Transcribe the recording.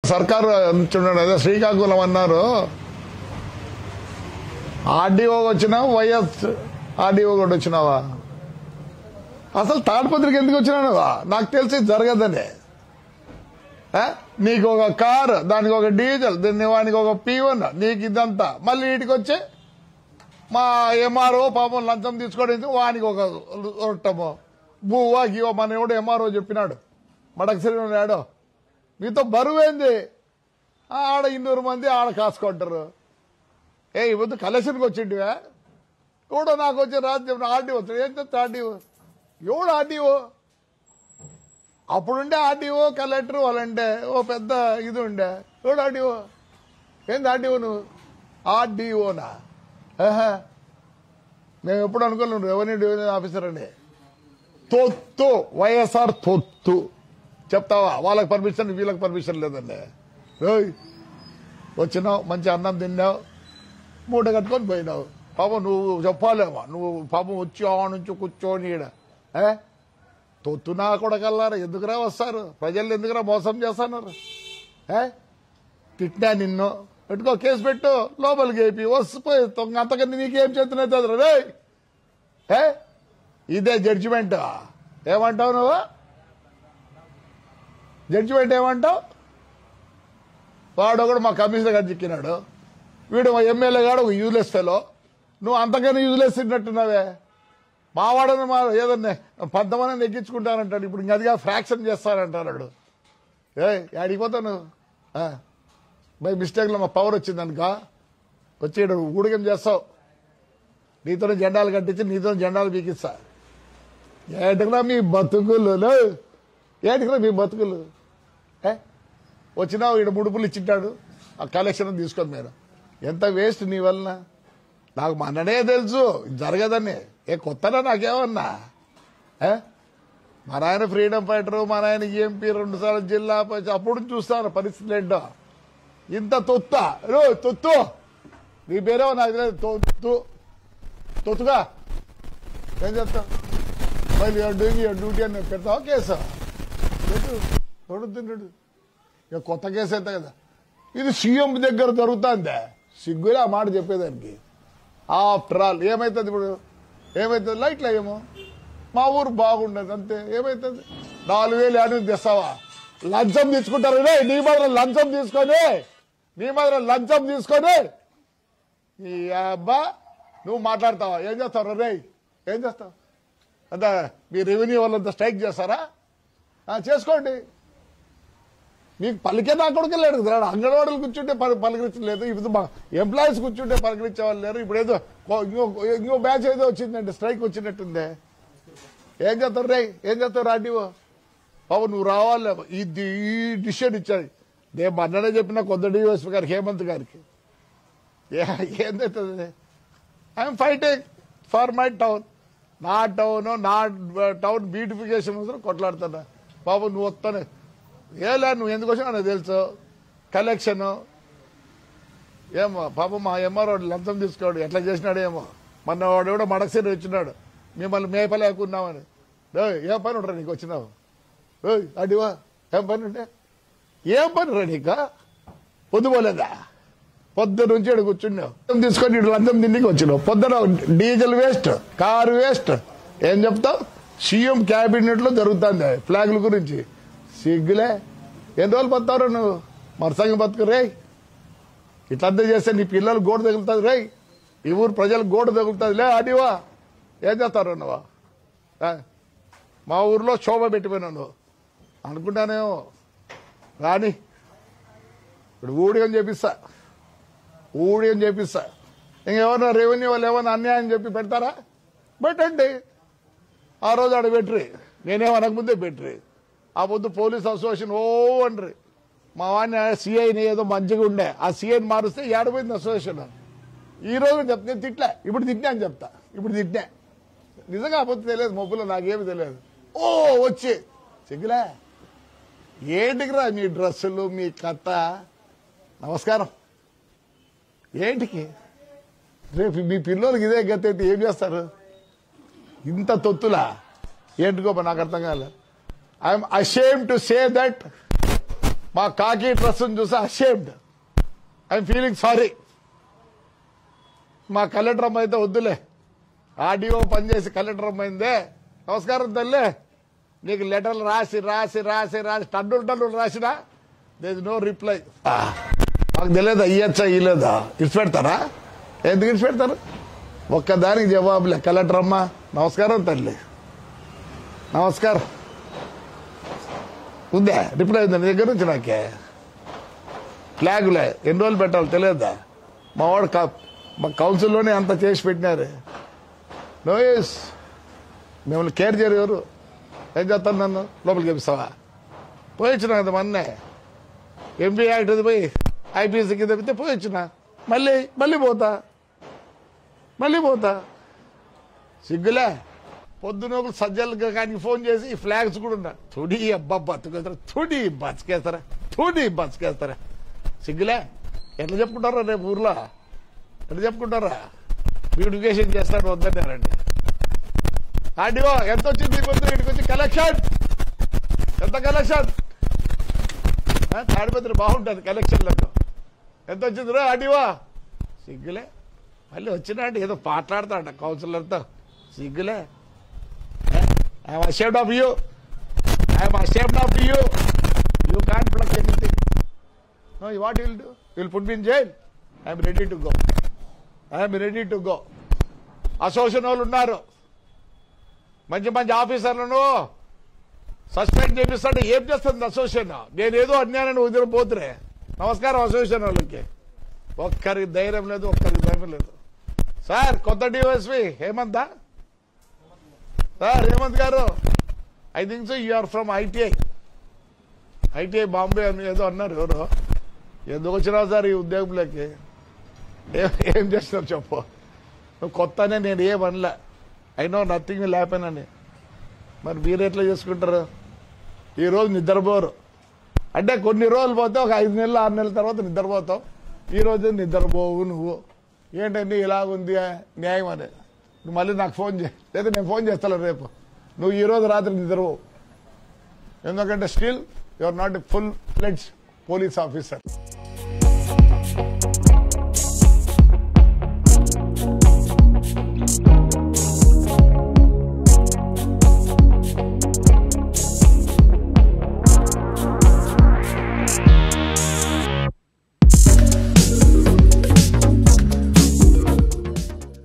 సర్కారు చూడండి, అదే శ్రీకాకుళం అన్నారు. ఆర్డీఓ వచ్చినావు, వైఎస్ ఆర్డీఓ కూడా వచ్చినావా? అసలు తాడిపత్రికి ఎందుకు వచ్చినావా? నాకు తెలిసి జరగదని. నీకు ఒక కారు, దానికి ఒక డీజిల్, వానికి ఒక P1, నీకు ఇదంతా. మళ్ళీ వీటికి వచ్చి మా ఎంఆర్ఓ పాపం లంచం తీసుకోవడానికి వానికి ఒక రొట్టము బువ్వా గివో. మన ఎవడు ఎంఆర్ఓ చెప్పినాడు, మడకసిరి ఉన్నాడు. మీతో బరువేంది? ఆడ 200 మంది ఆడ కాసుకుంటారు. ఈ పొద్దు కలెక్షన్కి వచ్చింటివా? ఎవడో నాకు వచ్చి రాజు ఆర్డీఓ వచ్చాడు. ఏం చెప్తా ఆర్డీఓ? ఎవడు ఆర్డీఓ? అప్పుడుండే ఆర్డీఓ కలెక్టర్ వాళ్ళంటే ఓ పెద్ద ఇది ఉండే. ఎవడు ఆర్డీఓ? ఏంది ఆర్డీఓ? నువ్వు ఆర్డీఓనా? మేము ఎప్పుడు అనుకోలేము రెవెన్యూ ఆఫీసర్ అని. తొత్తు వైఎస్ఆర్ తొత్తు చెప్తావా? వాళ్ళకి పర్మిషన్, వీళ్ళకి పర్మిషన్ లేదండి. వచ్చినావు, మంచి అన్నం తిన్నావు, మూట కట్టుకొని పోయినావు. పాపం నువ్వు చెప్పాలేమో, నువ్వు పాపం వచ్చి ఆ నుంచి కూర్చొని తొత్తునా కొడకల్లారా. ఎందుకురా వస్తారు? ప్రజలు ఎందుకురా మోసం చేస్తున్నారు? తిట్టినా నిన్ను, పెట్టుకో, కేసు పెట్టు, లోపలికి వేపి వస్తుపోయి అంతకన్నా నీకేం చేతున్నది రే. ఇదే జడ్జిమెంట్. ఏమంటావు నువ్వు? జడ్జిమెంట్ ఏమంటావు? వాడు ఒకడు మా కమిషనర్ గారు చిక్కినాడు, వీడు మా ఎమ్మెల్యే గాడు ఒక యూజ్లెస్ ఫెలో. నువ్వు అంతకన్నా యూజ్లెస్ తిన్నట్టున్నావే. మావాడని మా ఏదన్నా 10 మందిని ఎక్కించుకుంటానంటాడు. ఇప్పుడు ఇంక అదిగా ఫ్రాక్షన్ చేస్తానంటాడు. ఆడిపోతావు నువ్వు. బై మిస్టేక్లో మా పవర్ వచ్చిందనుక వచ్చి ఊడిగం చేస్తావు. నీతోనే జెండాలు కట్టించి నీతో జెండాలు పీకిస్తా. ఏటికరా మీ బతుకులు? ఏటికరా మీ బతుకులు? వచ్చినావు, ఈడ ముడుపులు ఇచ్చింటాడు, ఆ కలెక్షన్ తీసుకొని మీరు. ఎంత వేస్ట్ నీ వలన. నాకు మననే తెలుసు జరగదని. కొత్తనా నాకేమన్నా? మా నాయన ఫ్రీడమ్ ఫైటరు, మా నాయన ఎంపీ 2 సార్లు జిల్లా అప్పుడు చూస్తాను పరిస్థితులు ఏంటో. ఇంత తొత్తా తొత్తు. నీ పేరేమో నాకు తెలియదు. తొత్తు తొత్తుగా ఏం చెప్తావు? మళ్ళీ డ్యూటీ అని పెడతావా కేసు? తిన్నాడు ఇక కొత్త కేసు అయితే కదా. ఇది సీఎం దగ్గర జరుగుతుందే. సిగ్గులే ఆ మాట చెప్పేదానికి. ఆఫ్టర్ ఆల్ ఏమవుతుంది ఇప్పుడు? ఏమవుతుంది? లైట్లు ఏమో మా ఊరు బాగుండదు అంతే. ఏమవుతుంది? 4,000 ఏడు తెస్తావా? లంచం తీసుకుంటారు. నీ మాత్రం లంచం తీసుకొని ఈ అబ్బా నువ్వు మాట్లాడతావా? ఏం చేస్తావు రే? ఏం చేస్తావు? అంతా మీ రెవెన్యూ వాళ్ళంతా స్ట్రైక్ చేస్తారా? చేసుకోండి. మీకు పలికే నా కొడుకెళ్ళాడు కదా. అంగన్వాడీలు కూర్చుంటే పలకరించలేదు. ఇప్పుడు మా ఎంప్లాయీస్ కూర్చుంటే పలకరించే వాళ్ళు లేరు. ఇప్పుడు ఏదో ఇంకో బ్యాచ్ ఏదో వచ్చిందండి, స్ట్రైక్ వచ్చినట్టుందే. ఏం చేస్తారు రే? ఏం చేస్తారు ఆర్డీఓ? బాబు నువ్వు రావాలి. ఈ డిసిషన్ ఇచ్చాడు. నేను మొన్ననే చెప్పిన కొత్త డిఎస్పీ గారికి, హేమంత్ గారికి. ఏంటవుతుంది? I'm fighting for my town. నా టౌన్ బ్యూటిఫికేషన్ కోసం కొట్లాడుతున్నా. బాబు నువ్వు వస్తానే ఏలా నువ్వు ఎందుకు వచ్చా నాకు తెలుసు. కలెక్షన్ ఏమో పాపం మా ఎంఆర్ఓ లంచం తీసుకోడు. ఎట్లా చేసినాడు ఏమో. మొన్న వాడు కూడా మడకసిరి వచ్చినాడు, మిమ్మల్ని మేపలేకున్నామని. ఏం పని ఉంటారా నీకు వచ్చినావు? అడివా ఏం పని ఉంటే ఏం పని రా నీకు? పొద్దుపోలేదా? పొద్దు నుంచి ఇక్కడ కూర్చున్నావు, తీసుకొని ఇటు లంచం తిండికి వచ్చినావు. పొద్దున డీజిల్ వేస్ట్, కారు వేస్ట్. ఏం చెప్తావు? సీఎం క్యాబినెట్ లో జరుగుతుంది ఫ్లాగ్ల గురించి. సిగ్గులే. ఎన్ని రోజులు బతావు నువ్వు? మరసంగా బతుకు రే. ఇట్లంతా చేస్తే నీ పిల్లలు గోడ తగులుతుంది రే. ఈ ఊరు ప్రజలకు గోడ తగులుతుంది. లే అడివా ఏం చేస్తారు నువ్వు? మా ఊర్లో శోభ పెట్టిపోయినావు నువ్వు అనుకుంటానేమో. రాని ఇప్పుడు ఊడిగం చేపిస్తా. ఇంకెవరన్నా రెవెన్యూ వాళ్ళు ఏమన్నా అన్యాయం చెప్పి పెడతారా? పెట్టండి. ఆ రోజు ఆడ పెట్టరి, నేనేమనకముందే పెట్టరి. ఆ పొద్దు పోలీస్ అసోసియేషన్ అండ్రి. మా వాడిని సిఐని ఏదో మంచిగా ఉండే, ఆ సిఐని మారుస్తే ఏడపోయింది అసోసియేషన్. ఈ రోజు చెప్తే తిట్లే, ఇప్పుడు తిట్టినా అని చెప్తా. ఇప్పుడు తిట్టినా నిజంగా పొద్దు తెలియదు, మొబ్బులో నాకేమి తెలియదు. వచ్చి సిగ్గులే. ఏంటికిరా మీ డ్రెస్సులు, మీ కథ? నమస్కారం. ఏంటికి రేపు మీ పిల్లలకి ఇదే గతి అయితే ఏం చేస్తారు? ఇంత తొత్తులా? ఏంటికో నాకు అర్థం కాలే. I'm ashamed to say that మా కాకి డ్రెస్ చూసి అషేమ్డ్. I'm feeling sorry. మా కలెక్టర్ అమ్మ అయితే వద్దులే, ఆర్డీఓ పనిచేసి కలెక్టర్ అమ్మ అయిందే. నమస్కారం తల్లి, నీకు లెటర్లు రాసి రాసి రాసి రాసి టన్నులు రాసినా దేర్ నో రిప్లై. మాకు తెలియదా ఇయ్యచ్చా ఇయ్యలేదా? ఇడిచిపెడతారా? ఎందుకు ఇడిచిపెడతారు? ఒక్కదానికి జవాబులే. కలెక్టర్ అమ్మ నమస్కారం తల్లి, నమస్కారం. ఉందే రిప్లై ఉందా నీ దగ్గర నుంచి? నాకే ఫ్లాగులే ఎన్ని రోజులు పెట్టాలి తెలియదా? మా వాడు మా కౌన్సిల్లోనే అంత చేసి పెట్టినారు. నోయస్ మిమ్మల్ని కేర్ చేయరు ఎవరు? ఏం చేస్తాను నన్ను లోపలికి పంపిస్తావా? పోయి వచ్చినా కదా మొన్నే ఎంపీ యాక్ట్ అది పోయి ఐపీఎస్ కింద పెడితే పోయి వచ్చిన, మళ్ళీ పోతా. సిగ్గులే. పొద్దునోకులు సజ్జలు కానీ ఫోన్ చేసి ఈ ఫ్లాగ్స్ కూడా ఉన్నా తుడి అబ్బా బతుకేస్తారా, బతికేస్తారా. సిగ్గులే. ఎట్లా చెప్పుకుంటారా రేపు ఊర్లో? ఎట్లా చెప్పుకుంటారా? బ్యూటిఫికేషన్ చేస్తాడు వద్దన్నారండి. ఆర్డీఓ ఎంత వచ్చింది ఇక్కడికి వచ్చి కలెక్షన్? ఎంత కలెక్షన్? తాడిపత్రి బాగుంటుంది కలెక్షన్లకు. ఎంత వచ్చింది రా ఆర్డీఓ? సిగ్గులే. మళ్ళీ వచ్చినా అంటే ఏదో మాట్లాడతాడ కౌన్సిలర్తో. సిగ్గులే. I'm ashamed of you. You can't pluck anything. No, what you will do? You will put me in jail. I am ready to go. Association వాళ్ళు ఉన్నారు, మంచి ఆఫీసర్లను సస్పెండ్ చేపిస్తాడు. ఏం చేస్తుంది అసోసియేషన్? నేనేదో అన్యాయాన్ని వదిలిపోతురే. నమస్కారం అసోసియేషన్ వాళ్ళకి. ఒక్కరికి ధైర్యం లేదు, ఒక్కరికి ధైర్యం లేదు. సార్ కొత్త DYSP Hemant garu, I think so you are from ITI Bombay అని ఏదో అన్నారు. ఎవరో ఎందుకు వచ్చినావు సార్ ఈ ఉద్యోగంలోకి? ఏం చేస్తున్నావు చెప్పు. నువ్వు కొత్తనే, నేను ఏమనలే. I know nothing will happen అని. మరి మీరు ఎట్లా చేసుకుంటారు? ఈరోజు నిద్రపోరు అంటే కొన్ని రోజులు పోతే ఒక 5 నెలలు 6 నెలల తర్వాత నిద్రపోతావు. ఈరోజు నిద్రపోవు నువ్వు. ఏంటండి ఇలాగుంది న్యాయం అని. నువ్వు మళ్ళీ నాకు ఫోన్ చేయి, లేదా నేను ఫోన్ చేస్తాను రేపు. నువ్వు ఈరోజు రాత్రి నిద్రపోవు. ఎందుకంటే still you are not a full fledged police officer.